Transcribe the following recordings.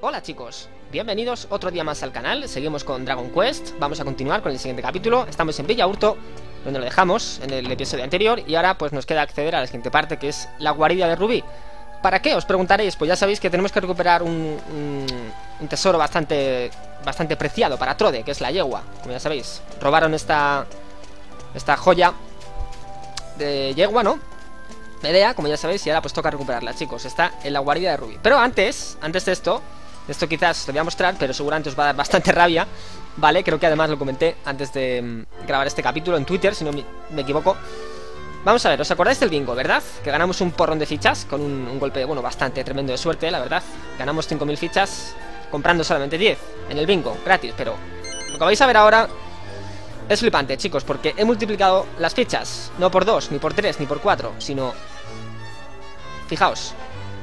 Hola chicos, bienvenidos otro día más al canal. Seguimos con Dragon Quest, vamos a continuar con el siguiente capítulo. Estamos en Villaurto, donde lo dejamos en el episodio anterior. Y ahora pues nos queda acceder a la siguiente parte, que es la guarida de Rubí. ¿Para qué? Os preguntaréis. Pues ya sabéis que tenemos que recuperar un tesoro bastante preciado para Trode, que es la yegua. Como ya sabéis, robaron esta joya de yegua, ¿no? Medea, como ya sabéis, y ahora pues toca recuperarla, chicos. Está en la guarida de Rubí. Pero antes de esto quizás os lo voy a mostrar, pero seguramente os va a dar bastante rabia, ¿vale? Creo que además lo comenté antes de grabar este capítulo en Twitter, si no me equivoco. Vamos a ver, ¿os acordáis del bingo, verdad? Que ganamos un porrón de fichas con un golpe, bueno, bastante tremendo de suerte, la verdad. Ganamos 5000 fichas comprando solamente 10 en el bingo, gratis, pero lo que vais a ver ahora es flipante, chicos, porque he multiplicado las fichas, no por 2, ni por 3, ni por 4, sino... Fijaos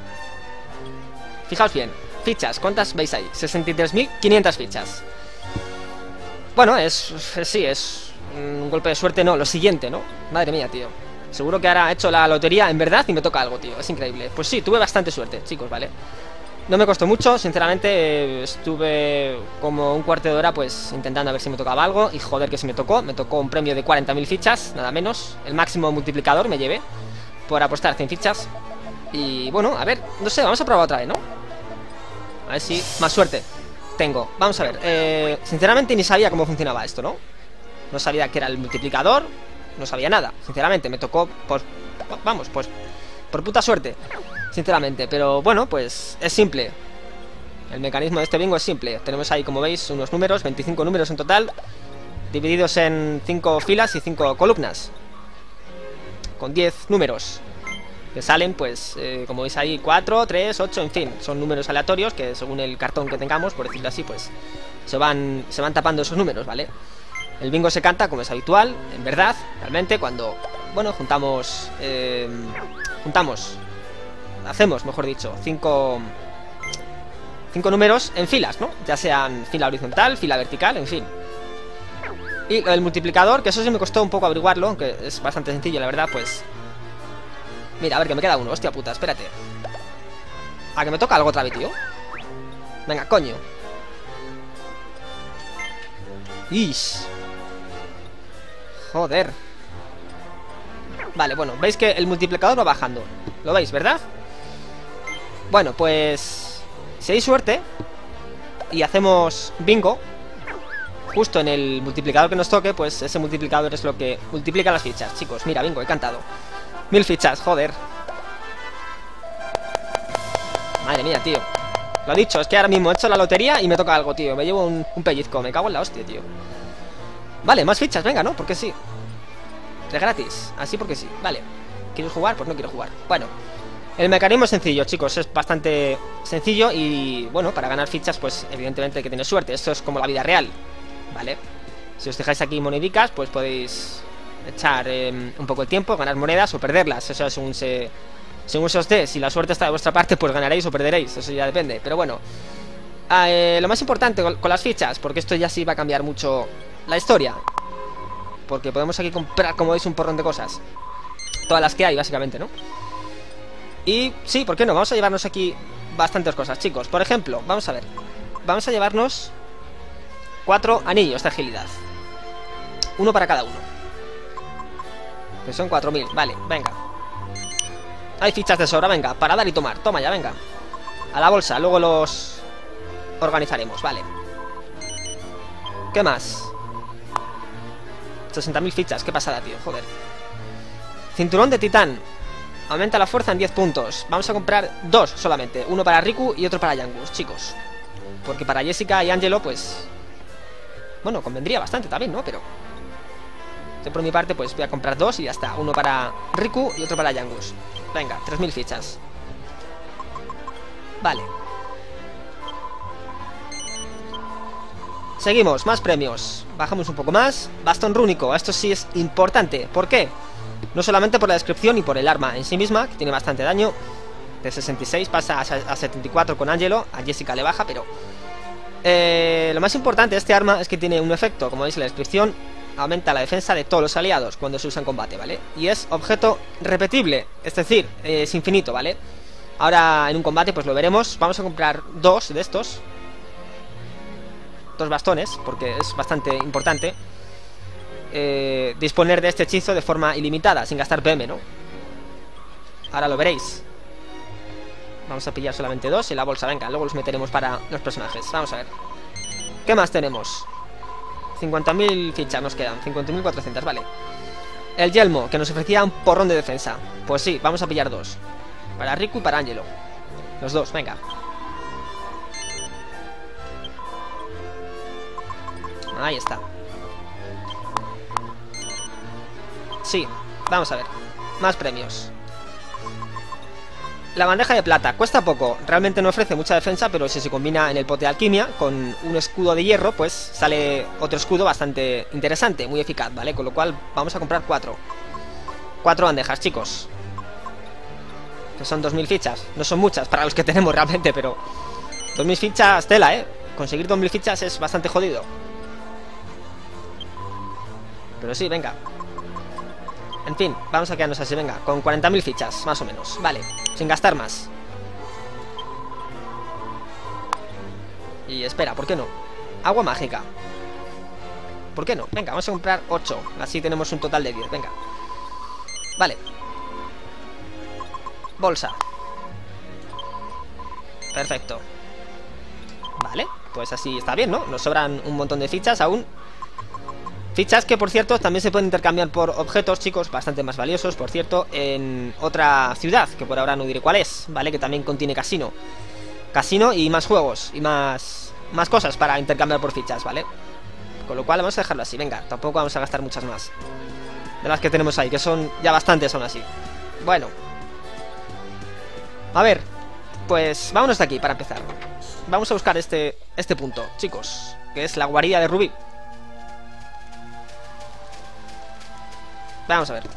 bien, fichas, ¿cuántas veis ahí? 63.500 fichas. Bueno, sí, es un golpe de suerte, no, lo siguiente, ¿no? Madre mía, tío. Seguro que ahora he hecho la lotería en verdad y me toca algo, tío, es increíble. Pues sí, tuve bastante suerte, chicos, ¿vale? No me costó mucho, sinceramente. Estuve como un cuarto de hora pues intentando a ver si me tocaba algo. Y joder que si me tocó un premio de 40.000 fichas, nada menos. El máximo multiplicador me llevé por apostar 100 fichas. Y bueno, a ver, no sé, vamos a probar otra vez, ¿no? A ver si más suerte tengo. Vamos a ver, sinceramente ni sabía cómo funcionaba esto, ¿no? No sabía que era el multiplicador. No sabía nada, sinceramente, me tocó por... Vamos, pues por puta suerte, sinceramente. Pero bueno, pues es simple. El mecanismo de este bingo es simple. Tenemos ahí, como veis, unos números, 25 números en total, divididos en 5 filas y 5 columnas, con 10 números que salen, pues, como veis ahí, 4, 3, 8, en fin. Son números aleatorios que según el cartón que tengamos, por decirlo así, pues se van tapando esos números, ¿vale? El bingo se canta como es habitual, en verdad, realmente, cuando, bueno, hacemos, mejor dicho, 5 números en filas, ¿no? Ya sean fila horizontal, fila vertical, en fin. Y lo del multiplicador, que eso sí me costó un poco averiguarlo, aunque es bastante sencillo, la verdad, pues... Mira, a ver, que me queda uno, hostia puta, espérate. ¿A que me toca algo otra vez, tío? Venga, coño. Ish. Joder. Vale, bueno, veis que el multiplicador va bajando. ¿Lo veis, verdad? Bueno, pues si hay suerte y hacemos bingo justo en el multiplicador que nos toque, pues ese multiplicador es lo que multiplica las fichas. Chicos, mira, bingo, he cantado 1000 fichas, joder. Madre mía, tío. Lo dicho, es que ahora mismo he hecho la lotería y me toca algo, tío. Me llevo un pellizco, me cago en la hostia, tío. Vale, más fichas, venga, ¿no? Porque sí. De gratis, así porque sí, vale. ¿Quieres jugar? Pues no quiero jugar. Bueno, el mecanismo es sencillo, chicos. Es bastante sencillo y, bueno, para ganar fichas, pues evidentemente hay que tener suerte. Esto es como la vida real, ¿vale? Si os dejáis aquí monedicas, pues podéis echar un poco el tiempo, ganar monedas o perderlas. Eso es según se os dé. Si la suerte está de vuestra parte, pues ganaréis o perderéis. Eso ya depende, pero bueno. Lo más importante con las fichas, porque esto ya sí va a cambiar mucho la historia, porque podemos aquí comprar, como veis, un porrón de cosas. Todas las que hay, básicamente, ¿no? Y sí, ¿por qué no? Vamos a llevarnos aquí bastantes cosas, chicos. Por ejemplo, vamos a ver, vamos a llevarnos 4 anillos de agilidad, uno para cada uno, que son 4000, vale, venga. Hay fichas de sobra, venga, para dar y tomar. Toma ya, venga, a la bolsa, luego los organizaremos, vale. ¿Qué más? 60.000 fichas, qué pasada, tío, joder. Cinturón de titán, aumenta la fuerza en 10 puntos. Vamos a comprar 2 solamente, uno para Riku y otro para Yangus, chicos, porque para Jessica y Angelo, pues, bueno, convendría bastante también, ¿no? Pero yo por mi parte, pues voy a comprar 2 y ya está. Uno para Riku y otro para Yangus. Venga, 3000 fichas. Vale. Seguimos, más premios. Bajamos un poco más. Bastón rúnico, esto sí es importante. ¿Por qué? No solamente por la descripción y por el arma en sí misma, que tiene bastante daño. De 66 pasa a 74 con Angelo. A Jessica le baja, pero lo más importante de este arma es que tiene un efecto, como veis en la descripción. Aumenta la defensa de todos los aliados cuando se usa en combate, ¿vale? Y es objeto repetible, es decir, es infinito, ¿vale? Ahora en un combate pues lo veremos. Vamos a comprar dos de estos. Dos bastones, porque es bastante importante disponer de este hechizo de forma ilimitada, sin gastar PM, ¿no? Ahora lo veréis. Vamos a pillar solamente dos y la bolsa, venga, luego los meteremos para los personajes. Vamos a ver. ¿Qué más tenemos? 50.000 fichas nos quedan, 50.400, vale. El yelmo, que nos ofrecía un porrón de defensa. Pues sí, vamos a pillar dos. Para Riku y para Angelo. Los dos, venga. Ahí está. Sí, vamos a ver. Más premios. La bandeja de plata, cuesta poco. Realmente no ofrece mucha defensa, pero si se combina en el pote de alquimia con un escudo de hierro, pues sale otro escudo bastante interesante, muy eficaz, ¿vale? Con lo cual vamos a comprar 4 bandejas, chicos. Que son 2000 fichas. No son muchas para los que tenemos realmente, pero 2000 fichas, tela, ¿eh? Conseguir 2000 fichas es bastante jodido. Pero sí, venga. En fin, vamos a quedarnos así, venga. Con 40.000 fichas, más o menos. Vale, sin gastar más. Y espera, ¿por qué no? Agua mágica. ¿Por qué no? Venga, vamos a comprar 8. Así tenemos un total de 10, venga. Vale. Bolsa. Perfecto. Vale, pues así está bien, ¿no? Nos sobran un montón de fichas aún. Fichas que, por cierto, también se pueden intercambiar por objetos, chicos, bastante más valiosos, por cierto, en otra ciudad, que por ahora no diré cuál es, ¿vale? Que también contiene casino. Casino y más juegos, y más cosas para intercambiar por fichas, ¿vale? Con lo cual vamos a dejarlo así, venga, tampoco vamos a gastar muchas más de las que tenemos ahí, que son ya bastantes aún así. Bueno. A ver, pues vámonos de aquí para empezar. Vamos a buscar este punto, chicos, que es la guarida de Rubí. Vamos a ver.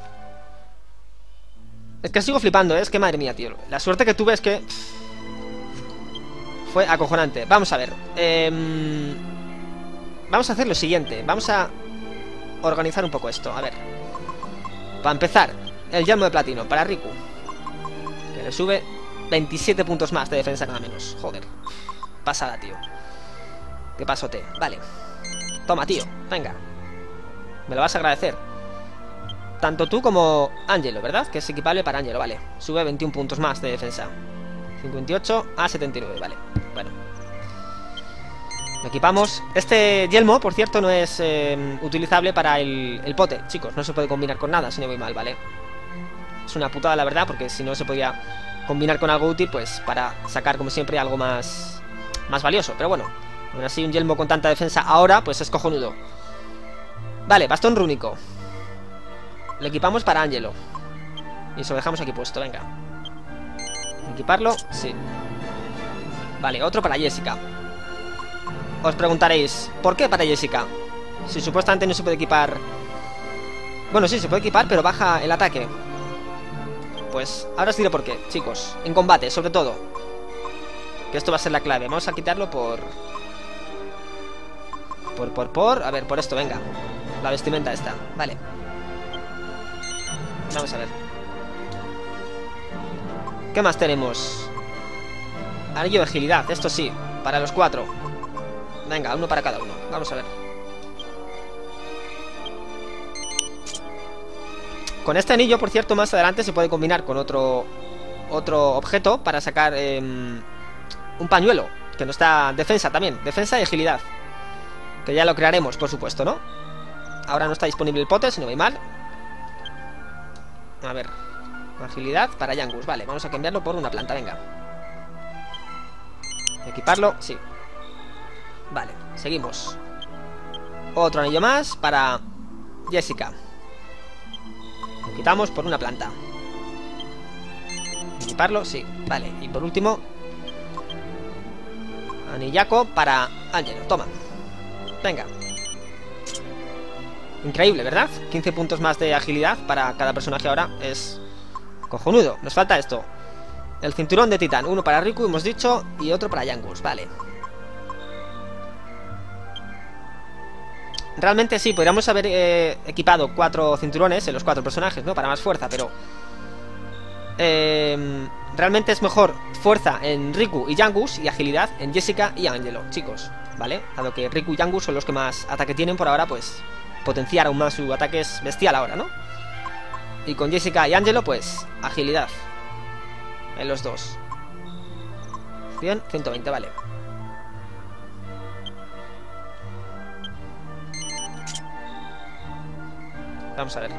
Es que sigo flipando, ¿eh? Es que madre mía, tío. La suerte que tuve es que fue acojonante. Vamos a ver. Vamos a hacer lo siguiente. Vamos a organizar un poco esto. A ver. Para empezar, el yelmo de platino para Riku, que le sube 27 puntos más de defensa, nada menos. Joder. Pasada, tío. Qué pasote. Vale. Toma, tío. Venga. Me lo vas a agradecer. Tanto tú como Angelo, ¿verdad? Que es equipable para Angelo, vale. Sube 21 puntos más de defensa. 58 a 79, vale. Bueno. Lo equipamos. Este yelmo, por cierto, no es utilizable para el pote, chicos. No se puede combinar con nada, si no voy mal, ¿vale? Es una putada, la verdad, porque si no se podía combinar con algo útil, pues para sacar, como siempre, algo más valioso. Pero bueno, aún así un yelmo con tanta defensa ahora, pues es cojonudo. Vale, bastón rúnico. Lo equipamos para Angelo. Y se lo dejamos aquí puesto, venga. Equiparlo, sí. Vale, otro para Jessica. Os preguntaréis, ¿por qué para Jessica? Si supuestamente no se puede equipar. Bueno, sí, se puede equipar, pero baja el ataque. Pues ahora os diré por qué, chicos. En combate, sobre todo. Que esto va a ser la clave. Vamos a quitarlo por... A ver, por esto, venga. La vestimenta esta, vale. Vamos a ver. ¿Qué más tenemos? Anillo de agilidad, esto sí, para los 4. Venga, uno para cada uno, vamos a ver. Con este anillo, por cierto, más adelante se puede combinar con otro objeto para sacar un pañuelo, que nos da defensa también, defensa y agilidad, que ya lo crearemos, por supuesto, ¿no? Ahora no está disponible el pote, si no voy mal. A ver, agilidad para Yangus, vale, vamos a cambiarlo por una planta, venga. Equiparlo, sí. Vale, seguimos. Otro anillo más para Jessica. Lo quitamos por una planta. Equiparlo, sí, vale. Y por último, anillaco para Angelo, toma. Venga. Increíble, ¿verdad? 15 puntos más de agilidad para cada personaje ahora. Es cojonudo. Nos falta esto. El cinturón de titán. Uno para Riku, hemos dicho, y otro para Yangus. Vale. Realmente sí, podríamos haber equipado 4 cinturones en los 4 personajes, ¿no? Para más fuerza, pero realmente es mejor fuerza en Riku y Yangus y agilidad en Jessica y Angelo, chicos, ¿vale? Dado que Riku y Yangus son los que más ataque tienen por ahora, pues potenciar aún más su ataque es bestial ahora, ¿no? Y con Jessica y Angelo, pues agilidad en los dos. 100, 120, vale. Vamos a ver.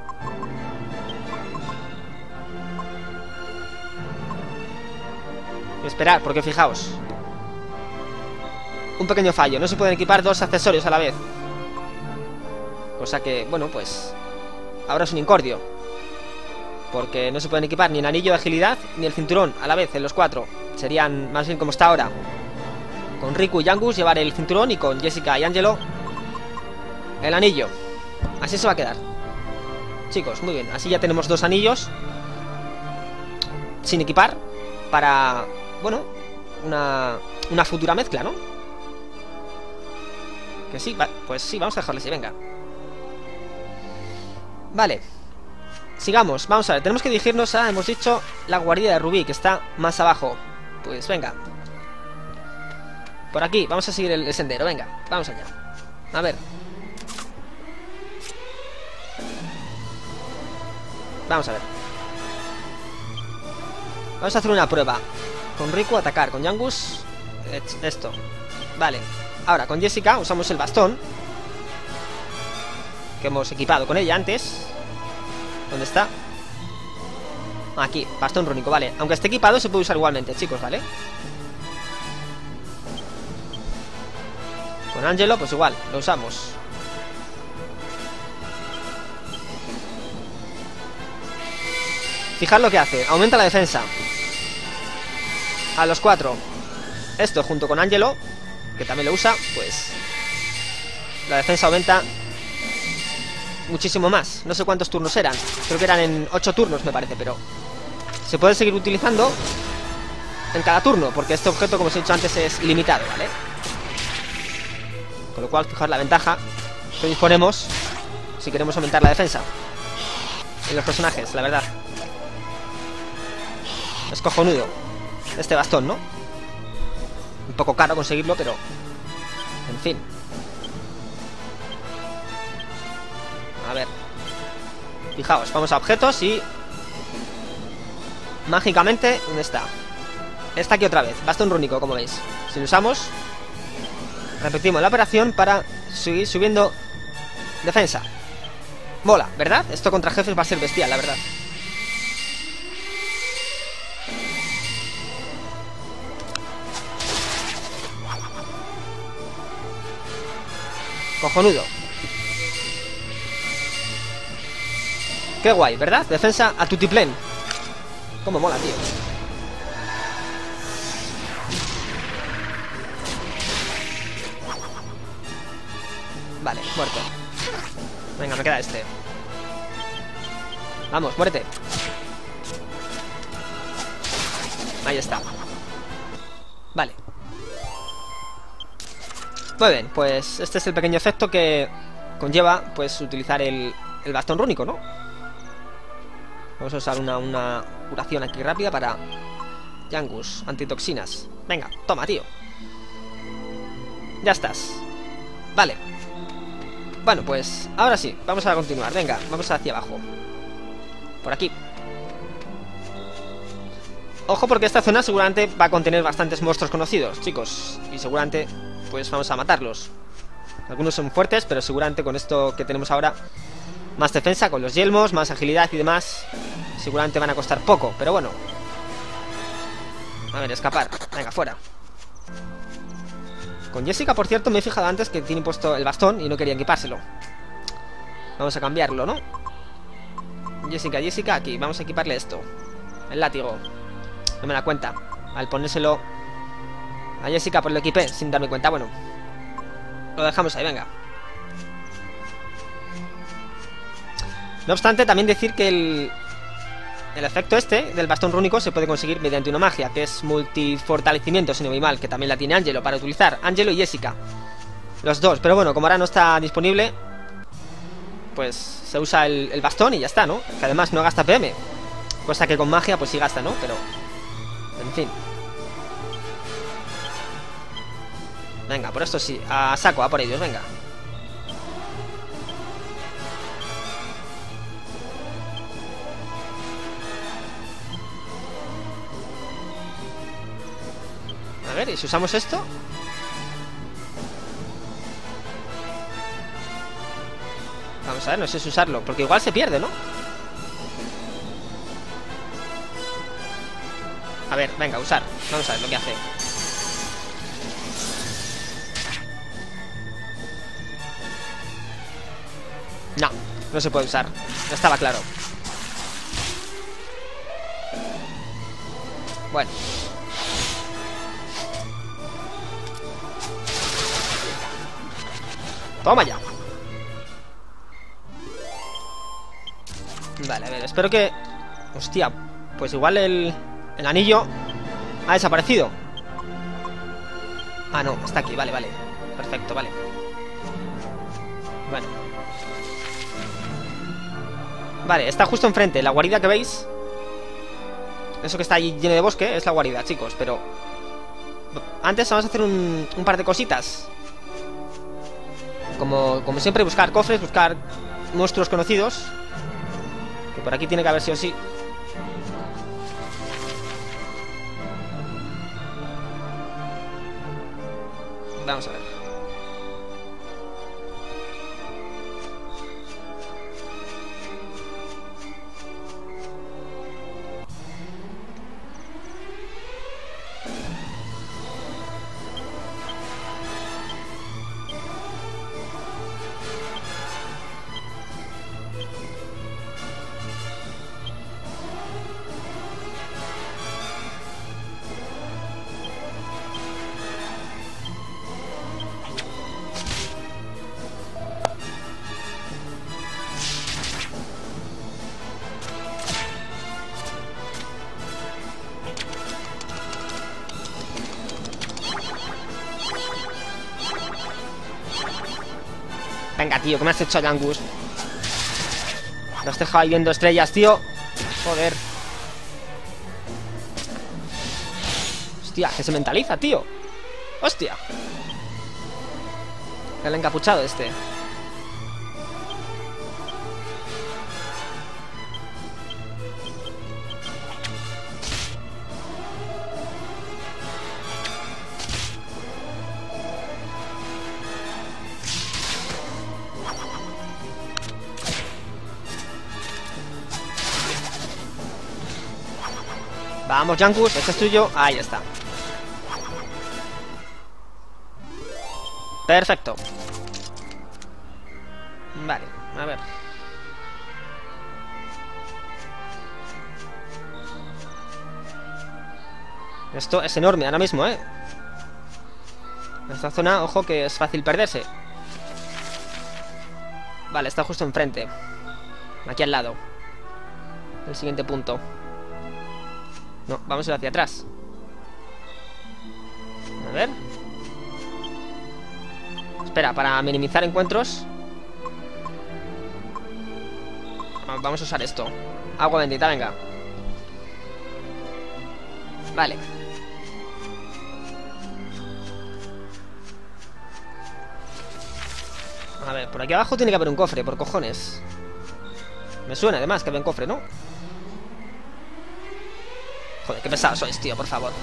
Esperar, porque fijaos, un pequeño fallo, no se pueden equipar dos accesorios a la vez. Cosa que, bueno, pues ahora es un incordio, porque no se pueden equipar ni el anillo de agilidad ni el cinturón a la vez en los cuatro. Serían más bien como está ahora, con Riku y Yangus llevar el cinturón y con Jessica y Angelo el anillo. Así se va a quedar, chicos, muy bien. Así ya tenemos dos anillos sin equipar para, bueno, una futura mezcla, ¿no? Que sí, pues sí, vamos a dejarle así, venga. Vale, sigamos, vamos a ver, tenemos que dirigirnos a, hemos dicho, la guarida de Rubí, que está más abajo. Pues venga, por aquí, vamos a seguir el sendero, venga, vamos allá. A ver, vamos a ver. Vamos a hacer una prueba. Con Riku atacar, con Yangus esto. Vale, ahora con Jessica usamos el bastón que hemos equipado con ella antes. ¿Dónde está? Aquí, bastón rúnico, vale. Aunque esté equipado se puede usar igualmente, chicos, ¿vale? Con Angelo, pues igual, lo usamos. Fijad lo que hace, aumenta la defensa a los 4. Esto junto con Angelo, que también lo usa, pues la defensa aumenta muchísimo más. No sé cuántos turnos eran, creo que eran en 8 turnos me parece, pero se puede seguir utilizando en cada turno, porque este objeto, como os he dicho antes, es limitado, ¿vale? Con lo cual, fijaos la ventaja que disponemos si queremos aumentar la defensa en los personajes, la verdad. Es cojonudo este bastón, ¿no? Un poco caro conseguirlo, pero en fin. A ver, fijaos, vamos a objetos y mágicamente, ¿dónde está? Está aquí otra vez, bastón rúnico, como veis. Si lo usamos, repetimos la operación para seguir subiendo defensa. Mola, ¿verdad? Esto contra jefes va a ser bestial, la verdad. Cojonudo. Qué guay, ¿verdad? Defensa a tutiplén. Cómo mola, tío. Vale, muerto. Venga, me queda este. Vamos, muérete. Ahí está. Vale. Muy bien, pues este es el pequeño efecto que conlleva, pues, utilizar el bastón rúnico, ¿no? Vamos a usar una curación aquí rápida para Yangus, antitoxinas. Venga, toma, tío. Ya estás. Vale. Bueno, pues ahora sí, vamos a continuar. Venga, vamos hacia abajo. Por aquí. Ojo, porque esta zona seguramente va a contener bastantes monstruos conocidos, chicos. Y seguramente, pues vamos a matarlos. Algunos son fuertes, pero seguramente con esto que tenemos ahora, más defensa, con los yelmos, más agilidad y demás, seguramente van a costar poco, pero bueno. A ver, escapar. Venga, fuera. Con Jessica, por cierto, me he fijado antes que tiene puesto el bastón y no quería equipárselo. Vamos a cambiarlo, ¿no? Jessica, aquí. Vamos a equiparle esto. El látigo. No me da cuenta. Al ponérselo a Jessica, pues lo equipé sin darme cuenta. Bueno, lo dejamos ahí, venga. No obstante, también decir que el efecto este del bastón rúnico se puede conseguir mediante una magia, que es multifortalecimiento, si no voy mal, que también la tiene Angelo para utilizar. Angelo y Jessica, los dos. Pero bueno, como ahora no está disponible, pues se usa el bastón y ya está, ¿no? Que además no gasta PM. Cosa que con magia pues sí gasta, ¿no? Pero... en fin. Venga, por esto sí. A saco, a por ellos, venga. A ver, ¿y si usamos esto? Vamos a ver, no sé si usarlo, porque igual se pierde, ¿no? A ver, venga, usar. Vamos a ver lo que hace. No, no se puede usar. Ya estaba claro. Bueno. Toma ya. Vale, a ver, espero que... hostia, pues igual el anillo ha desaparecido. Ah, no, está aquí, vale, vale. Perfecto, vale. Bueno. Vale, está justo enfrente. La guarida que veis, eso que está allí lleno de bosque, es la guarida, chicos. Pero antes vamos a hacer un par de cositas. Como siempre, buscar cofres, buscar monstruos conocidos. Que por aquí tiene que haber sí o sí. Vamos a ver. Venga, tío, ¿qué me has hecho, Yangus? Me has dejado ahí viendo estrellas, tío. Joder. Hostia, que se mentaliza, tío. Hostia. El encapuchado este. Vamos, Yangus, este es tuyo. Ahí está. Perfecto. Vale, a ver. Esto es enorme ahora mismo, ¿eh? Esta zona, ojo, que es fácil perderse. Vale, está justo enfrente. Aquí al lado. El siguiente punto. No, vamos a ir hacia atrás. A ver. Espera, para minimizar encuentros. Vamos a usar esto. Agua bendita, venga. Vale. A ver, por aquí abajo tiene que haber un cofre, por cojones. Me suena además que había un cofre, ¿no? Joder, qué pesados sois, tío, por favor.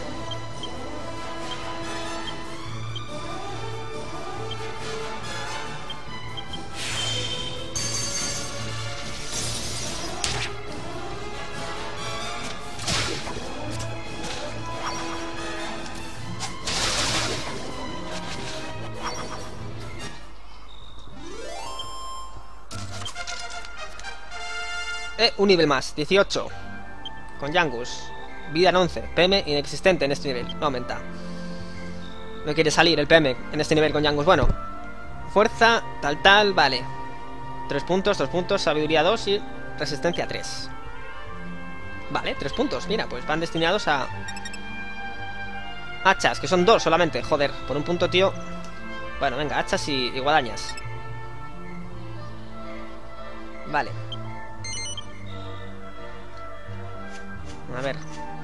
Un nivel más, 18. Con Yangus. Vida en 11. PM inexistente en este nivel. No aumenta. No quiere salir el PM en este nivel con Yangus. Bueno. Fuerza, tal, vale. 3 puntos, 2 puntos, sabiduría 2 y resistencia 3. Vale, 3 puntos. Mira, pues van destinados a... hachas, que son 2 solamente. Joder, por un punto, tío. Bueno, venga, hachas y guadañas. Vale. A ver.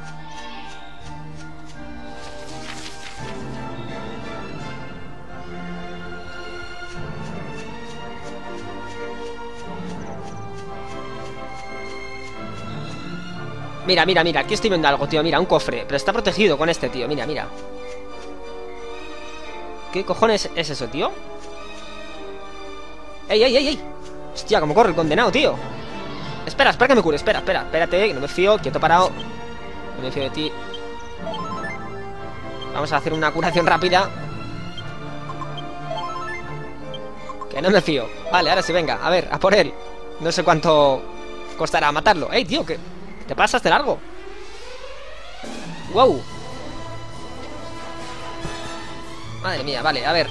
Mira, mira, mira, aquí estoy viendo algo, tío. Mira, un cofre, pero está protegido con este, tío. Mira, mira. ¿Qué cojones es eso, tío? ¡Ey, ey, ey, ey! Hostia, cómo corre el condenado, tío. Espera, espera que me cure, espera, espera. Espérate, que no me fío, quieto parado. No me fío de ti. Vamos a hacer una curación rápida. Que no me fío. Vale, ahora sí, venga, a ver, a por él. No sé cuánto costará matarlo. ¡Ey, tío! ¿Qué te pasas de largo? ¡Wow! Madre mía, vale, a ver.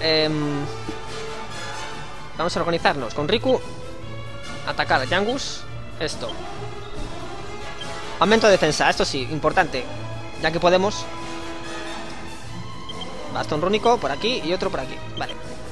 Vamos a organizarnos. Con Riku. Atacar a Yangus. Esto. Aumento de defensa, esto sí, importante. Ya que podemos. Bastón rúnico por aquí y otro por aquí. Vale.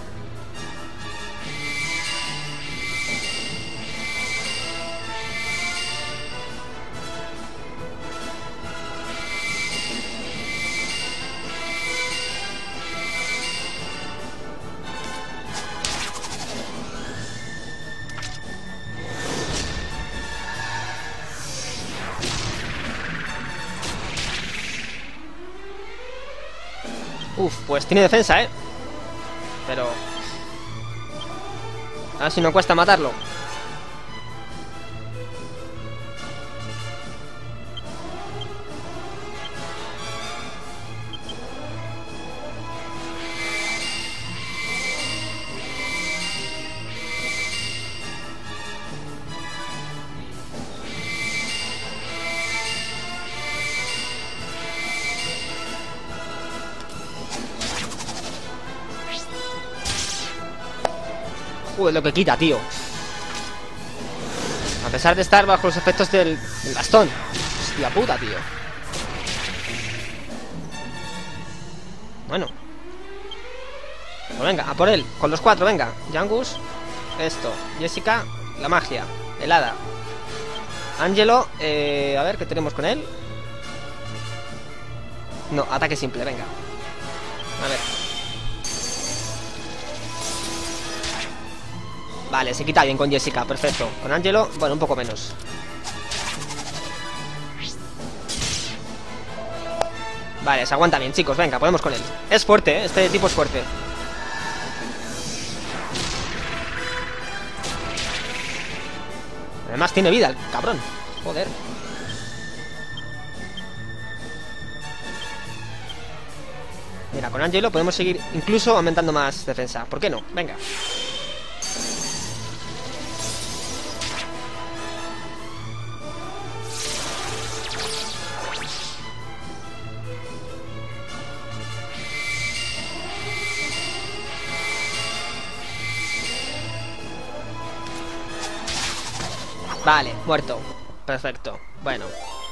Uf, pues tiene defensa, ¿eh? Pero... a ver si no cuesta matarlo. Joder, lo que quita, tío. A pesar de estar bajo los efectos del bastón. Hostia puta, tío. Bueno. Pues venga, a por él. Con los 4, venga. Yangus. Esto. Jessica. La magia. Helada. Angelo. A ver, ¿qué tenemos con él? No, ataque simple, venga. A ver. Vale, se quita bien con Jessica, perfecto. Con Angelo, bueno, un poco menos. Vale, se aguanta bien, chicos, venga, podemos con él. Es fuerte, ¿eh? Este tipo es fuerte. Además tiene vida el cabrón. Joder. Mira, con Angelo podemos seguir incluso aumentando más defensa. ¿Por qué no? Venga. Vale, muerto. Perfecto, bueno.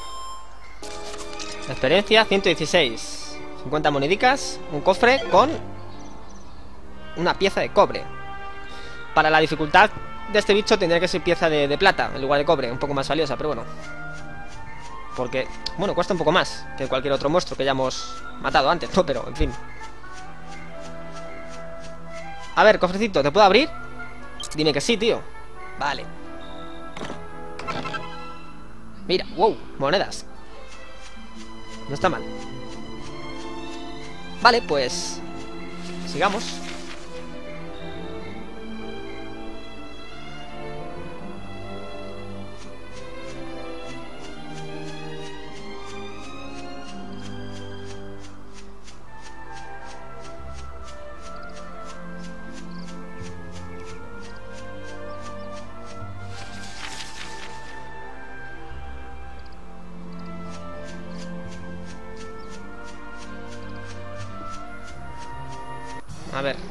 Experiencia 116. 50 monedicas. Un cofre con una pieza de cobre. Para la dificultad de este bicho tendría que ser pieza de plata en lugar de cobre. Un poco más valiosa, pero bueno. Porque, bueno, cuesta un poco más que cualquier otro monstruo que hayamos matado antes, ¿no? Pero, en fin. A ver, cofrecito, ¿te puedo abrir? Dime que sí, tío. Vale. Mira, wow, monedas. No está mal. Vale, pues sigamos. A ver.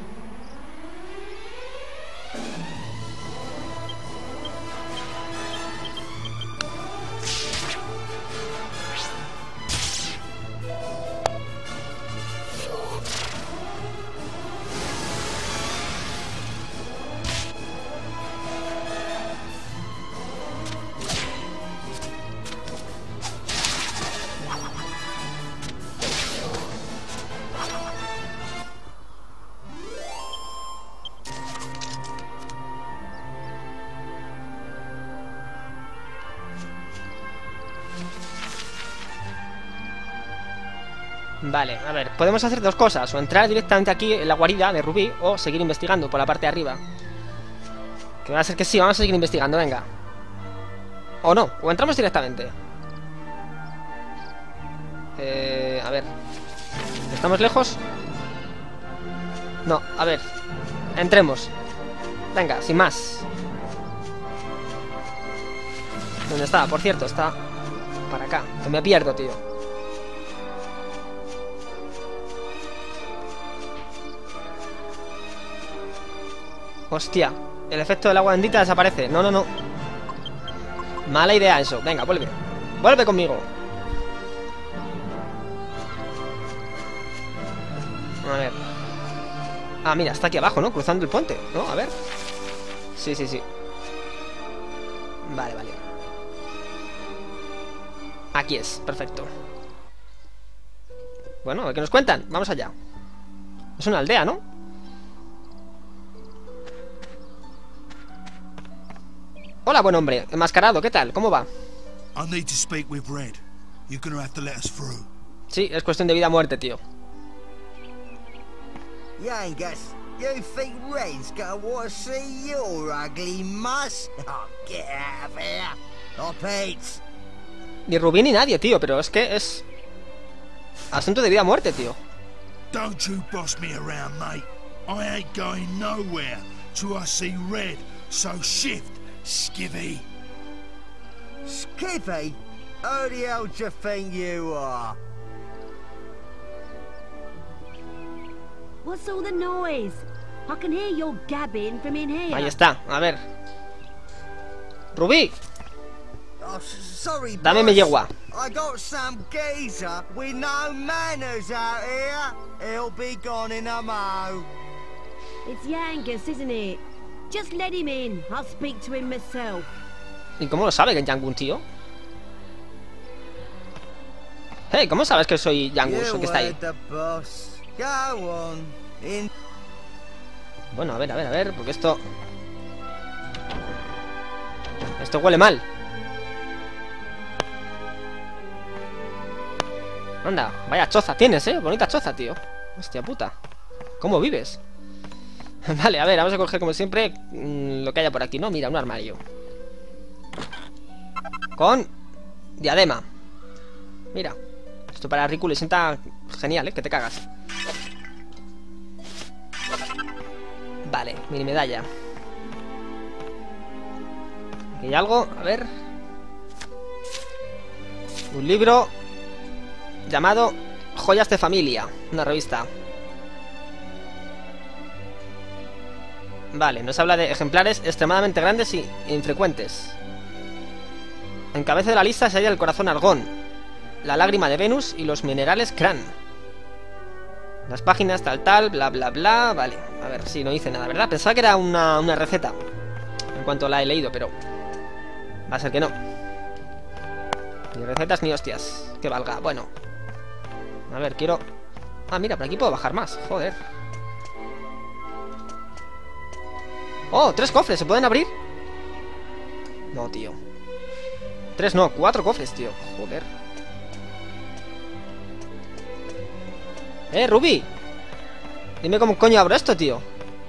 Vale, a ver, podemos hacer dos cosas. O entrar directamente aquí en la guarida de Rubí, o seguir investigando por la parte de arriba. Que va a ser que sí, vamos a seguir investigando, venga. O no, o entramos directamente. A ver. ¿Estamos lejos? No, a ver. Entremos. Venga, sin más. ¿Dónde está? Por cierto, está para acá. Que me pierdo, tío. Hostia, el efecto del agua bendita desaparece. No, no, no. Mala idea eso. Venga, vuelve. Vuelve conmigo. A ver. Ah, mira, está aquí abajo, ¿no? Cruzando el puente, ¿no? A ver. Sí, sí, sí. Vale, vale. Aquí es, perfecto. Bueno, a ver qué nos cuentan. Vamos allá. Es una aldea, ¿no? Hola, buen hombre. Enmascarado, ¿qué tal? ¿Cómo va? I need to speak with Red. You're gonna have to let us through. Sí, es cuestión de vida o muerte, tío. Yangus, you think Red's gonna want to see your ugly muss? Oh, get out of here. Or Pete. Ni Rubí ni nadie, tío, pero es que es asunto de vida o muerte, tío. Don't you boss me around, mate. I ain't going nowhere till I see Red. So shift, skivvy. Skippy? Who the hell do you think you are? What's all the noise? I can hear your gabbing from in here. Ahí está, a ver. Rubí, Oh, sorry, dame mi boss. yegua. I got some geezer with no manners out here. He'll be gone in a mo. It's Yangus, isn't it? Just let him in. I'll speak to him myself. ¿Y cómo lo sabe que es Yangus, tío? Hey, ¿cómo sabes que soy Yangus, el que está ahí? heard the boss. Go on. In. Bueno, a ver, porque esto huele mal. Anda, vaya choza tienes, bonita choza, tío. Hostia puta. ¿Cómo vives? Vale, a ver, vamos a coger como siempre lo que haya por aquí, ¿no? Mira, un armario con diadema. Mira, esto para Riku le sienta genial, que te cagas. Vale, mini medalla. Aquí hay algo, a ver. Un libro llamado Joyas de Familia, una revista. Vale, nos habla de ejemplares extremadamente grandes y infrecuentes. En cabeza de la lista se halla el corazón argón, la lágrima de Venus y los minerales Cran. Las páginas tal, bla bla bla. Vale, a ver, sí, no dice nada, ¿verdad? Pensaba que era una receta en cuanto la he leído, pero va a ser que no. Ni recetas ni hostias que valga, bueno. A ver, quiero... Ah, mira, por aquí puedo bajar más, joder. ¡Oh! 3 cofres, ¿se pueden abrir? No, tío. 3 no, 4 cofres, tío. Joder. Rubí. Dime cómo coño abro esto, tío.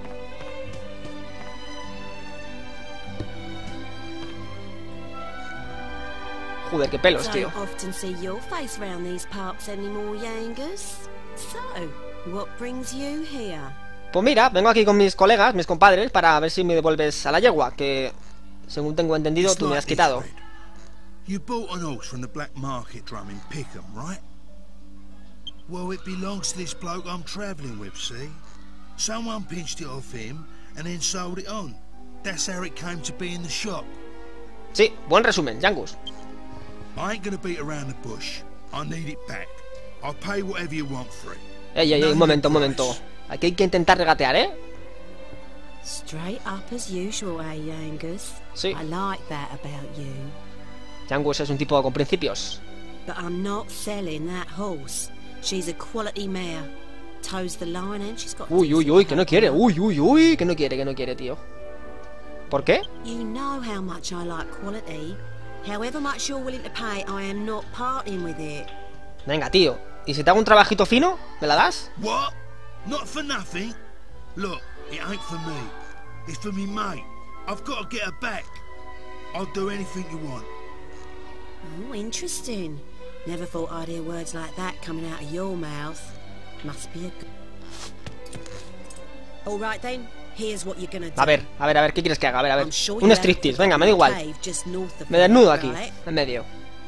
Joder, qué pelos, tío. Don't often see your face round these parts anymore, Yangus. So, what brings you here? Pues mira, vengo aquí con mis colegas, mis compadres, para ver si me devuelves a la yegua, que según tengo entendido It's tú me like has this, quitado. Red. You bought an horse from the black market drum in Pickham, right? Well, it belongs to this bloke I'm travelling with, see? Someone pinched it off him and then sold it on. That's how it came to be in the shop. Sí, buen resumen, Yangus. I ain't gonna beat around the bush. I need it back. I'll pay whatever you want for it. Ey, un momento. Aquí hay que intentar regatear, ¿eh? Straight up as usual, eh, Yangus? Sí. I like that about you. Yangus es un tipo con principios. But I'm not selling that horse. She's a quality mare. Toes the line and she's got... Uy, que no quiere. Que no quiere, tío. ¿Por qué? You know how much I like quality. However much you're willing to pay, I am not parting with it. Venga, tío. ¿Y si te hago un trabajito fino, me la das? What? Not for nothing? Look, it ain't for me. It's for me mate. I've got to get her back. I'll do anything you want. Oh, interesting. Never thought I'd hear words like that coming out of your mouth. Must be a good... All right then, here's what you're gonna do. A ver, ¿qué quieres que haga? A ver. I'm sure Un you striptease, haven't venga, me da igual. cave just north of Me here, desnudo aquí, right? en medio.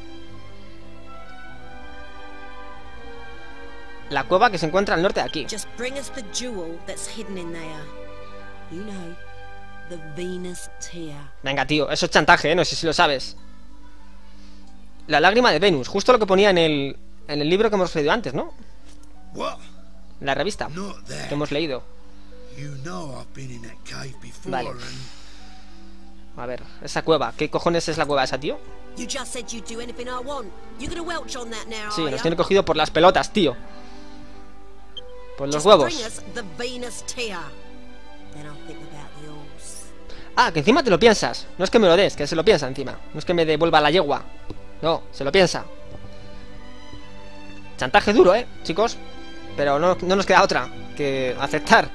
La cueva que se encuentra al norte de aquí. Just bring us the jewel that's hidden in there. You know, the Venus tear. Venga, tío, eso es chantaje, ¿eh? No sé si lo sabes. La lágrima de Venus, justo lo que ponía en el libro que hemos leído antes, ¿no? What? En la revista Not that. que hemos leído. You know I've been in that cave before Vale. and... A ver, esa cueva, ¿qué cojones es la cueva esa, tío? You just said you'd do anything I want. You're gonna welch on that now, Sí, are nos ya? tiene cogido por las pelotas, tío. Por los Just huevos. bring us the Venus tear. Then I'll think about yours. Ah, que encima te lo piensas. No es que me lo des, que se lo piensa encima. No es que me devuelva la yegua. No, se lo piensa. Chantaje duro, chicos. Pero no nos queda otra que aceptar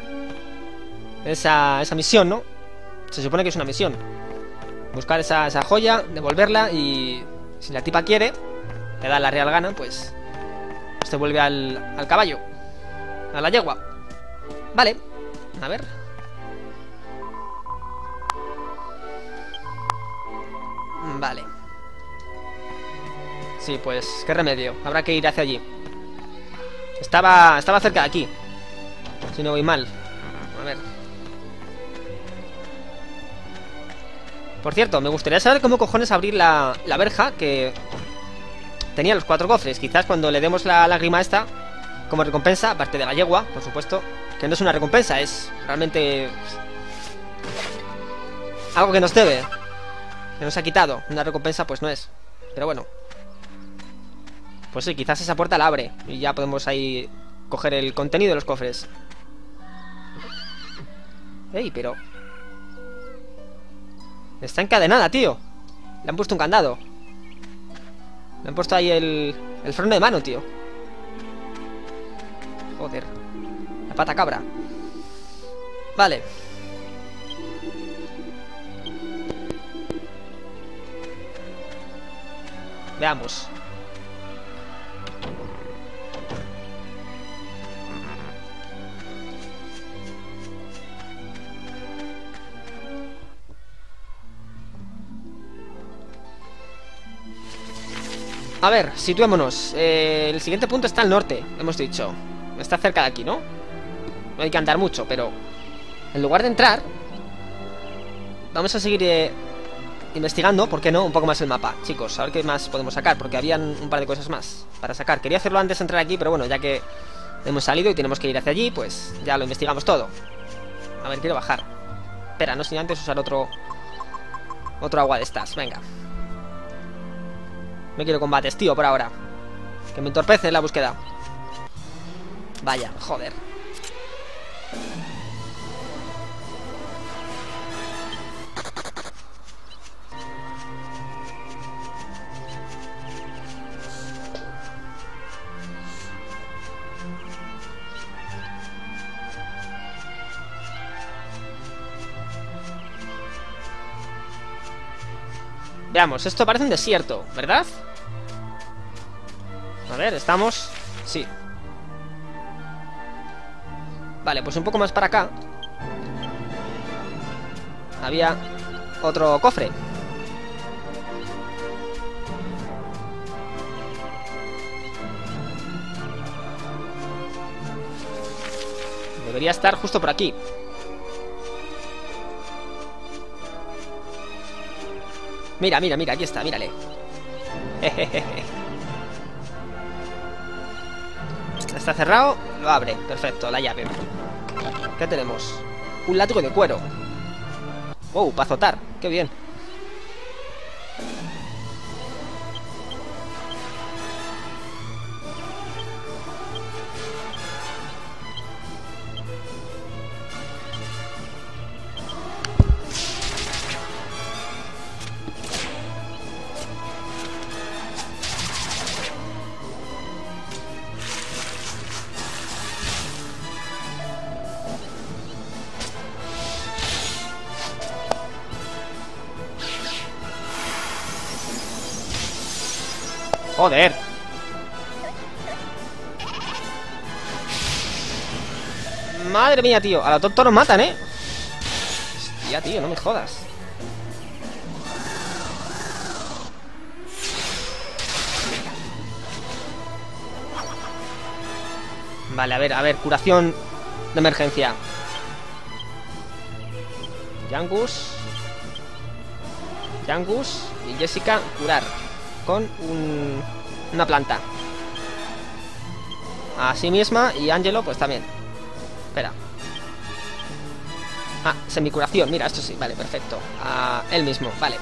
esa misión, ¿no? Se supone que es una misión. Buscar esa joya, devolverla y... si la tipa quiere, le da la real gana, pues... se vuelve al caballo. A la yegua. Vale. A ver. Vale. Sí, pues, qué remedio. Habrá que ir hacia allí. Estaba cerca de aquí. Si no voy mal. A ver. Por cierto, me gustaría saber cómo cojones abrir la verja que tenía los 4 cofres. Quizás cuando le demos la lágrima esta como recompensa, aparte de la yegua, por supuesto, que no es una recompensa, es realmente algo que nos debe, que nos ha quitado. Una recompensa pues no es. Pero bueno. Pues sí, quizás esa puerta la abre y ya podemos ahí coger el contenido de los cofres. Ey, pero... está encadenada, tío. Le han puesto un candado. Le han puesto ahí el freno de mano, tío. Joder. La pata cabra. Vale. Veamos. A ver, situémonos. El siguiente punto está al norte, hemos dicho. Está cerca de aquí, ¿no? No hay que andar mucho, pero en lugar de entrar, vamos a seguir investigando, ¿por qué no? Un poco más el mapa, chicos, a ver qué más podemos sacar, porque habían un par de cosas más para sacar. Quería hacerlo antes de entrar aquí, pero bueno, ya que hemos salido y tenemos que ir hacia allí, pues ya lo investigamos todo. A ver, quiero bajar. Espera, no sin antes usar otro agua de estas, venga. No quiero combates, tío, por ahora. Que me entorpece la búsqueda. Vaya, joder. Veamos, esto parece un desierto, ¿verdad? A ver, estamos... sí. Vale, pues un poco más para acá había otro cofre. Debería estar justo por aquí. Mira, mira, mira, aquí está, mírale. Está cerrado, lo abre, perfecto, la llave. ¿Qué tenemos? Un látigo de cuero. Wow, para azotar, qué bien. Joder. Madre mía, tío. A lo tonto nos matan, ¿eh? Hostia, tío, no me jodas. Vale, a ver, curación de emergencia. Yangus y Jessica curar con una planta. Así misma, y Angelo pues también. Espera. Ah, semicuración, mira, esto sí, vale, perfecto. Él mismo, vale.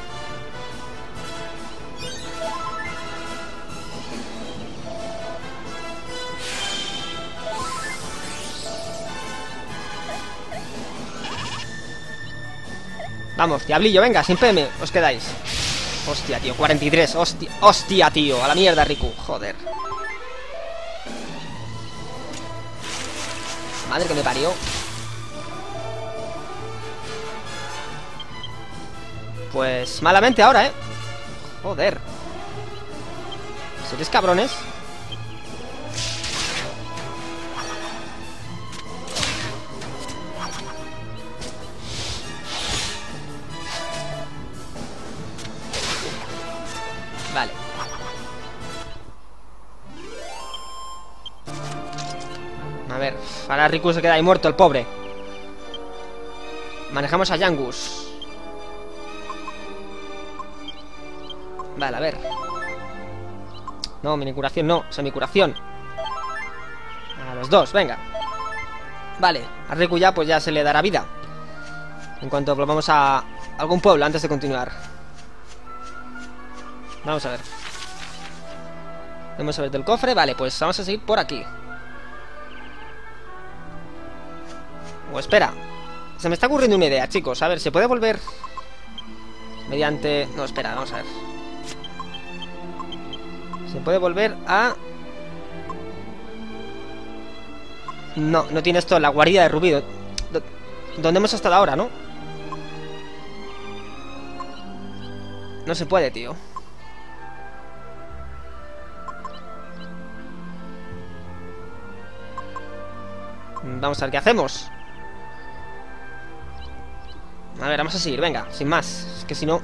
Vamos, diablillo, venga, sin PM, os quedáis. Hostia, tío, 43, hostia, tío, a la mierda, Riku, joder. Madre que me parió. Pues malamente ahora, ¿eh? Joder. ¿Seréis cabrones? Vale. A ver, ahora Riku se queda ahí muerto, el pobre. Manejamos a Yangus. Vale, a ver. No, minicuración no, semicuración. A los dos, venga. Vale, a Riku ya pues ya se le dará vida en cuanto volvamos a algún pueblo antes de continuar. Vamos a ver. Vamos a ver del cofre. Vale, pues vamos a seguir por aquí. O espera. Se me está ocurriendo una idea, chicos. A ver, ¿se puede volver mediante...? No, espera, vamos a ver. Se puede volver a... No, no tiene esto la guarida de Rubí. ¿Dónde hemos estado ahora, no? No se puede, tío. Vamos a ver qué hacemos. A ver, vamos a seguir, venga, sin más. Es que si no...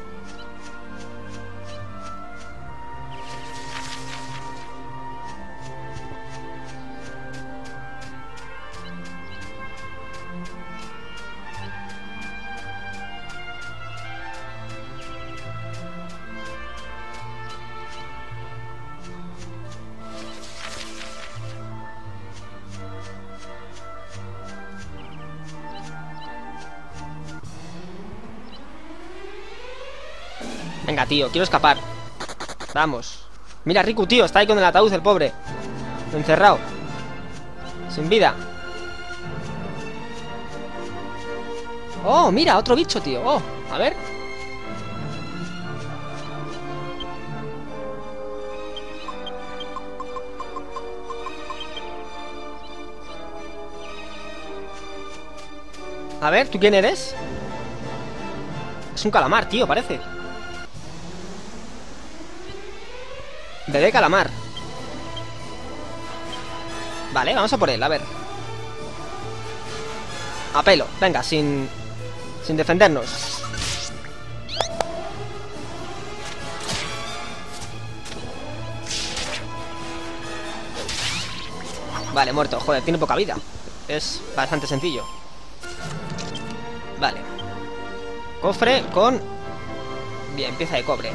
Venga, tío, quiero escapar. Vamos. Mira, Riku, tío, está ahí con el ataúd, el pobre. Encerrado. Sin vida. Oh, mira, otro bicho, tío. Oh, a ver. A ver, ¿tú quién eres? Es un calamar, tío, parece. Bebé calamar. Vale, vamos a por él, a ver. A pelo, venga, sin defendernos. Vale, muerto, joder, tiene poca vida. Es bastante sencillo. Vale. Cofre con... Bien, pieza de cobre.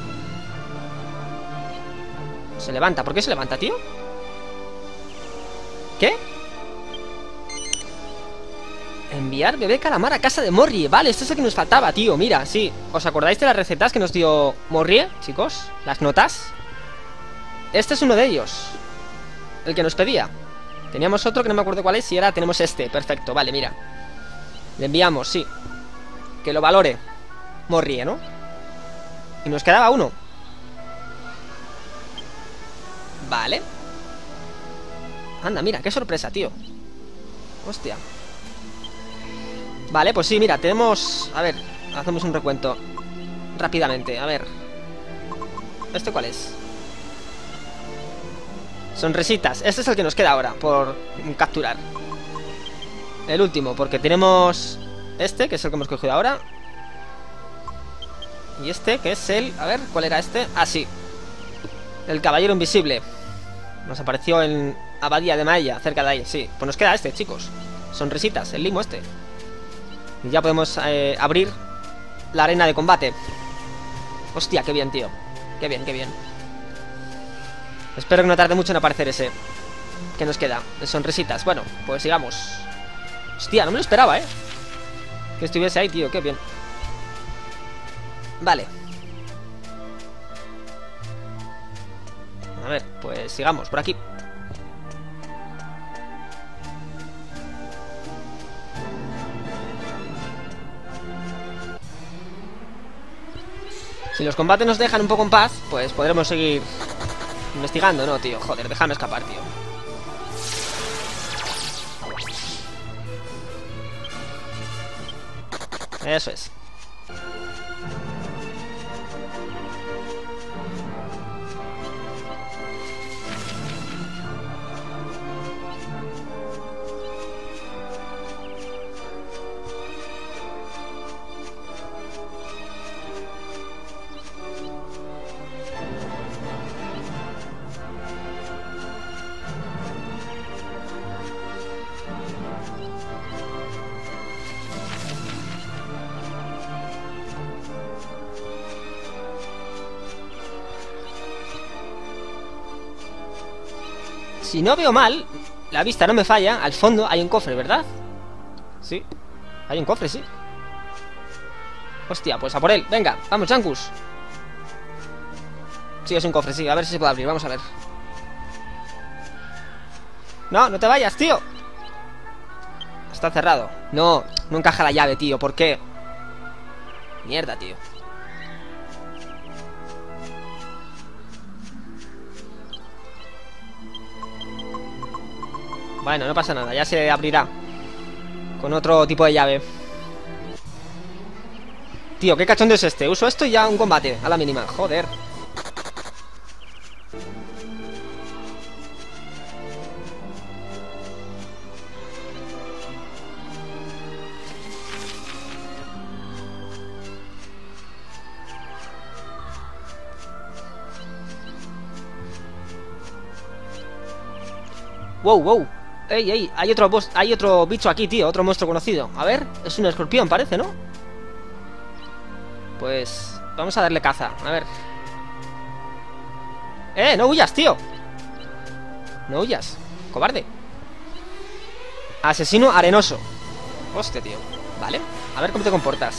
Se levanta, ¿por qué se levanta, tío? ¿Qué? Enviar bebé calamar a casa de Morrie. Vale, esto es lo que nos faltaba, tío. Mira, sí, ¿os acordáis de las recetas que nos dio Morrie, chicos? Las notas. Este es uno de ellos, el que nos pedía. Teníamos otro que no me acuerdo cuál es. Y ahora tenemos este, perfecto, vale, mira. Le enviamos, sí. Que lo valore Morrie, ¿no? Y nos quedaba uno. Vale. Anda, mira, qué sorpresa, tío. Hostia. Vale, pues sí, mira, tenemos... A ver, hacemos un recuento rápidamente, a ver. ¿Este cuál es? Sonrisitas. Este es el que nos queda ahora por capturar. El último, porque tenemos este, que es el que hemos cogido ahora. Y este, que es el... A ver, ¿cuál era este? Ah, sí. El caballero invisible. Nos apareció en Abadía de Maella, cerca de ahí, sí. Pues nos queda este, chicos. Sonrisitas, el limo este. Y ya podemos abrir la arena de combate. Hostia, qué bien, tío. Qué bien, qué bien. Espero que no tarde mucho en aparecer ese. ¿Qué nos queda? De sonrisitas. Bueno, pues sigamos. Hostia, no me lo esperaba, que estuviese ahí, tío, qué bien. Vale. A ver, pues sigamos por aquí. Si los combates nos dejan un poco en paz, pues podremos seguir investigando, ¿no, tío? Joder, déjame escapar, tío. Eso es. Si no veo mal, la vista no me falla, al fondo hay un cofre, ¿verdad? Sí, hay un cofre, sí. Hostia, pues a por él, venga, vamos, Jankus. Sí, es un cofre, sí, a ver si se puede abrir, vamos a ver. No, no te vayas, tío. Está cerrado. No, no encaja la llave, tío, ¿por qué? Mierda, tío. Bueno, no pasa nada, ya se abrirá con otro tipo de llave. Tío, qué cachondo es este. Uso esto y ya un combate, a la mínima, joder. Wow, wow. Ey, ey, hay otro bicho aquí, tío, otro monstruo conocido. A ver, es un escorpión, parece, ¿no? Pues vamos a darle caza, a ver. No huyas, tío. No huyas, cobarde. Asesino arenoso. Hostia, tío, vale, a ver cómo te comportas.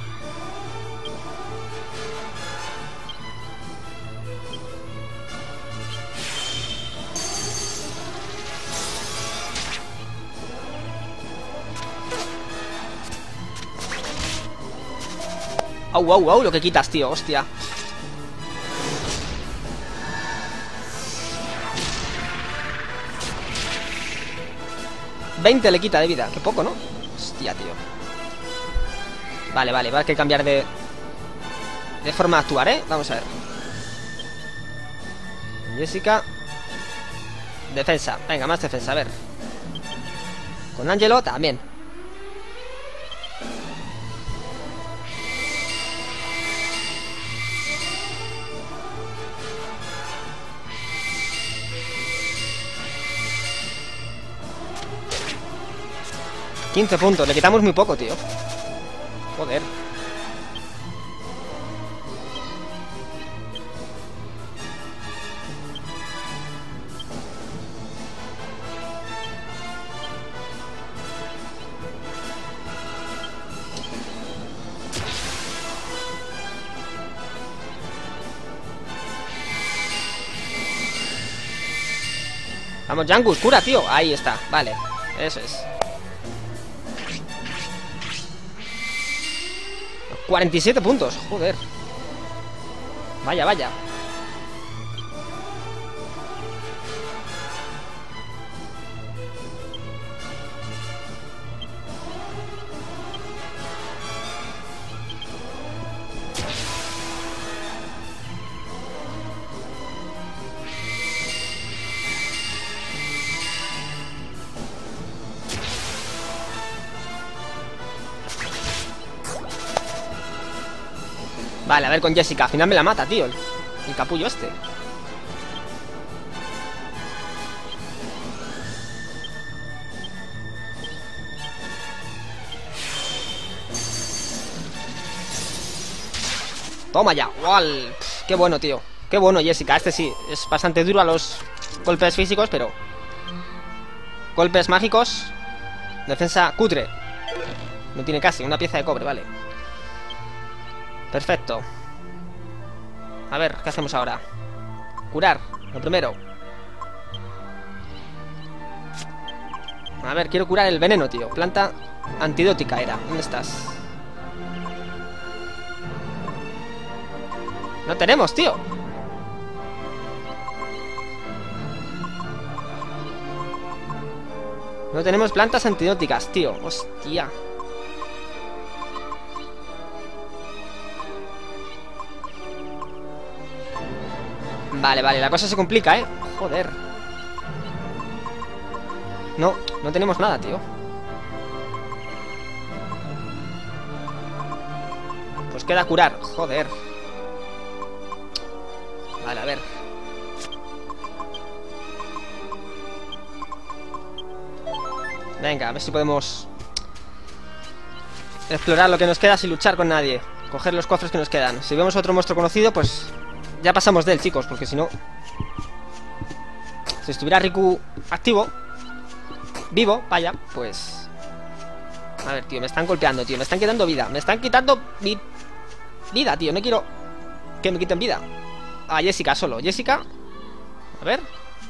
Au, au, au, lo que quitas, tío, hostia. $20 le quita de vida, qué poco, ¿no? Hostia, tío. Vale, vale, va a que cambiar de forma de actuar, vamos a ver. Jessica. Defensa, venga, más defensa, a ver. Con Angelo también. $15 puntos, le quitamos muy poco, tío. Joder. Vamos, Jankus, cura, tío. Ahí está, vale, eso es. 47 puntos, joder. Vaya, vaya. Vale, a ver con Jessica. Al final me la mata, tío. El capullo este. Toma ya. ¡Wow! Qué bueno, tío. Qué bueno, Jessica. Este sí. Es bastante duro a los golpes físicos, pero... golpes mágicos. Defensa cutre. No tiene casi. Una pieza de cobre, vale. Perfecto. A ver, ¿qué hacemos ahora? Curar, lo primero. A ver, quiero curar el veneno, tío. Planta antidótica era. ¿Dónde estás? No tenemos, tío. No tenemos plantas antidóticas, tío. Hostia. Vale, vale, la cosa se complica, ¿eh? Joder. No, no tenemos nada, tío. Pues queda curar, joder. Vale, a ver. Venga, a ver si podemos explorar lo que nos queda sin luchar con nadie. Coger los cofres que nos quedan. Si vemos otro monstruo conocido, pues... ya pasamos de él, chicos, porque si no... si estuviera Riku activo, vivo, vaya, pues... a ver, tío, me están golpeando, tío. Me están quitando vida. Me están quitando vida, tío. No quiero que me quiten vida. A Jessica solo. Jessica. A ver.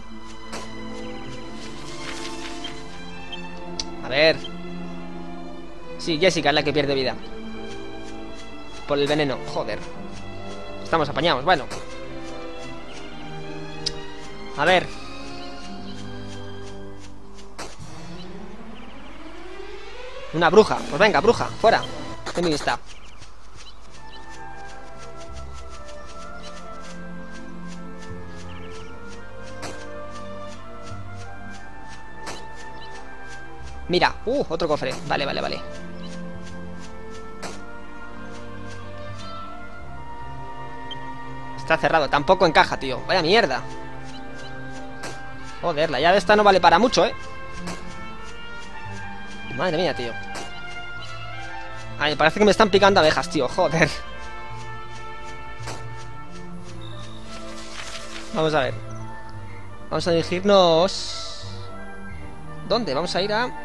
A ver. Sí, Jessica es la que pierde vida. Por el veneno. Joder. Estamos apañados, bueno. A ver. Una bruja, pues venga, bruja, fuera de mi vista. Mira, otro cofre, vale, vale, vale. Está cerrado, tampoco encaja, tío. Vaya mierda. Joder, la llave esta no vale para mucho, ¿eh? Madre mía, tío. Ay, parece que me están picando abejas, tío, joder. Vamos a ver. Vamos a dirigirnos... ¿dónde? Vamos a ir a...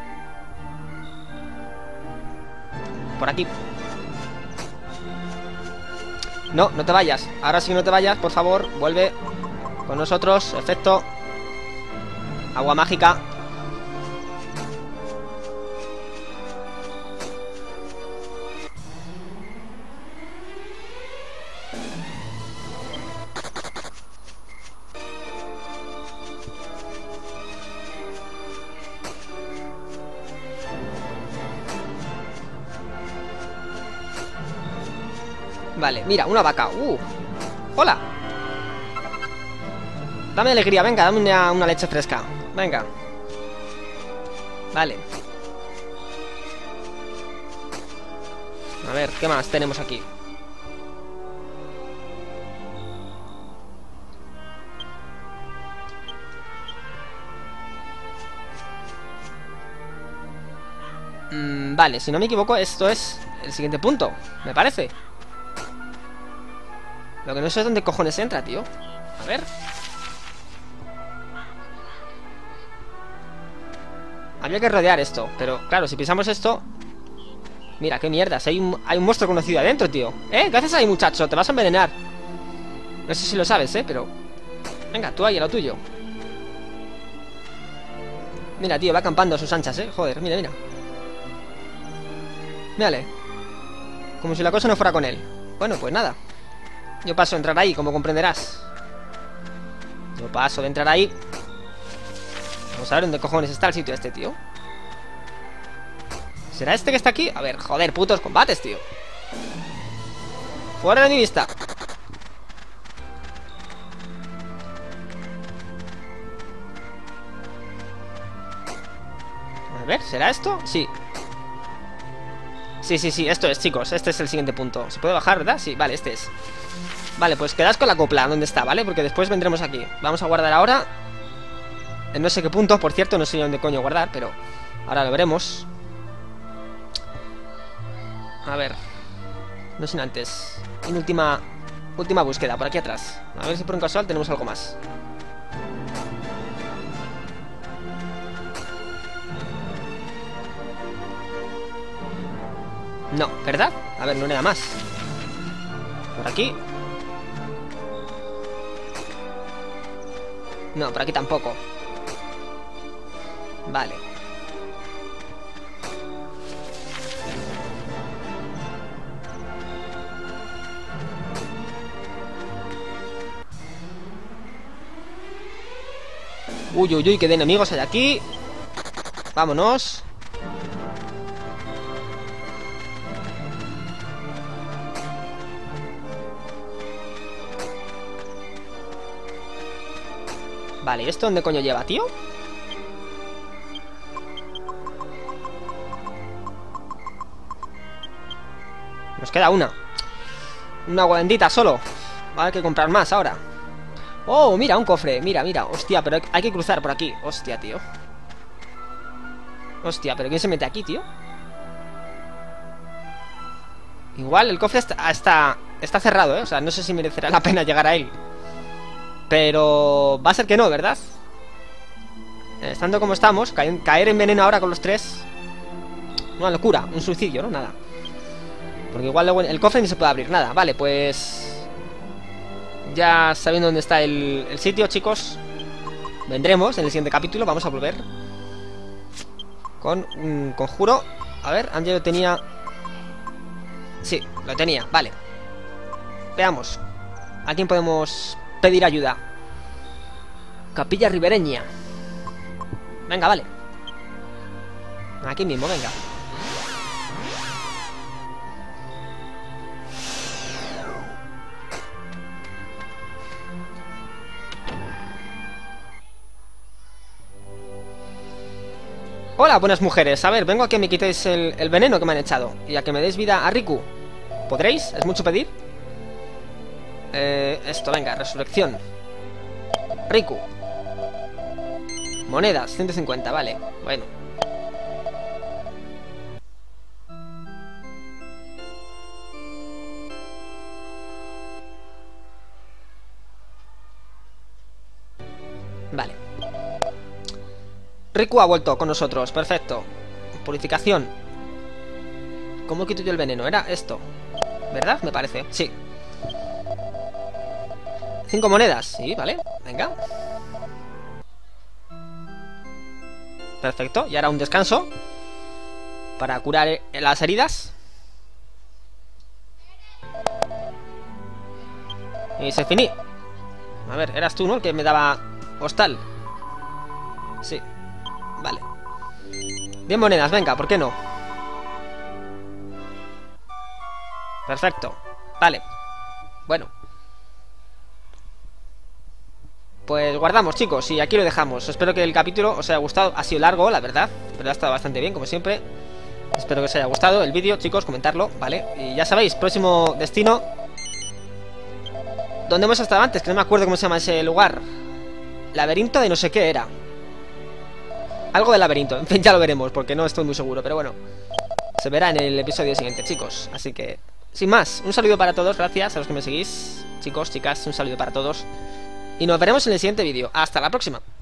por aquí. No, no te vayas. Ahora sí que no te vayas, por favor. Vuelve con nosotros. Efecto agua mágica. Vale, mira, una vaca. Hola. Dame alegría, venga, dame una leche fresca. Venga. Vale. A ver, ¿qué más tenemos aquí? Vale, si no me equivoco, esto es el siguiente punto, me parece. Lo que no sé es dónde cojones entra, tío. A ver. Habría que rodear esto, pero claro, si pisamos esto... mira, qué mierdas, hay un monstruo conocido adentro, tío. ¿Qué haces ahí, muchacho? Te vas a envenenar. No sé si lo sabes, pero... venga, tú ahí, a lo tuyo. Mira, tío, va acampando a sus anchas, joder, mira, mira. Mírale. Como si la cosa no fuera con él. Bueno, pues nada. Yo paso a entrar ahí, como comprenderás. Yo paso de entrar ahí. Vamos a ver dónde cojones está el sitio este, tío. ¿Será este que está aquí? A ver, joder, putos combates, tío. Fuera de mi vista. A ver, ¿será esto? Sí. Sí, esto es, chicos. Este es el siguiente punto. ¿Se puede bajar, verdad? Sí, vale, este es. Vale, pues quedaos con la copla, donde está, ¿vale? Porque después vendremos aquí. Vamos a guardar ahora. En no sé qué punto, por cierto, no sé dónde coño guardar, pero ahora lo veremos. A ver. No sin antes. Una última búsqueda, por aquí atrás. A ver si por un casual tenemos algo más. No, ¿verdad? A ver, no hay nada más. Por aquí. No, por aquí tampoco. Vale. Uy, uy, uy, que de enemigos hay aquí. Vámonos. Vale, ¿esto dónde coño lleva, tío? Nos queda una agua bendita solo. Va a haber que comprar más ahora. Oh, mira, un cofre. Mira, mira, hostia, pero hay que cruzar por aquí. Hostia, tío. Hostia, pero ¿quién se mete aquí, tío? Igual el cofre está cerrado, ¿eh? O sea, no sé si merecerá la pena llegar a él. Pero va a ser que no, ¿verdad? Estando como estamos, caer en veneno ahora con los tres. Una locura, un suicidio, ¿no? Nada. Porque igual luego el cofre ni se puede abrir, nada. Vale, pues... ya sabiendo dónde está el sitio, chicos, vendremos en el siguiente capítulo. Vamos a volver con un conjuro. A ver, Angel lo tenía... sí, lo tenía, vale. Veamos a quién podemos pedir ayuda. Capilla ribereña. Venga, vale. Aquí mismo, venga. Hola, buenas mujeres. A ver, vengo a que me quitéis el veneno que me han echado y a que me deis vida a Riku. ¿Podréis? ¿Es mucho pedir? Esto, venga, resurrección. Riku. Monedas, 150, vale. Bueno. Vale. Riku ha vuelto con nosotros, perfecto. Purificación. ¿Cómo quito yo el veneno? Era esto, ¿verdad? Me parece, sí. 5 monedas, sí, vale, venga. Perfecto, y ahora un descanso para curar las heridas. Y se finí. A ver, eras tú, ¿no? El que me daba hostal. Sí. Vale. 10 monedas, venga, ¿por qué no? Perfecto. Vale. Bueno. Pues guardamos, chicos, y aquí lo dejamos. Espero que el capítulo os haya gustado. Ha sido largo, la verdad, pero ha estado bastante bien, como siempre. Espero que os haya gustado el vídeo, chicos, comentarlo, ¿vale? Y ya sabéis, próximo destino donde hemos estado antes, que no me acuerdo cómo se llama ese lugar. Laberinto de no sé qué era. Algo de laberinto, en fin, ya lo veremos, porque no estoy muy seguro, pero bueno, se verá en el episodio siguiente, chicos. Así que, sin más, un saludo para todos, gracias a los que me seguís. Chicos, chicas, un saludo para todos. Y nos veremos en el siguiente vídeo. Hasta la próxima.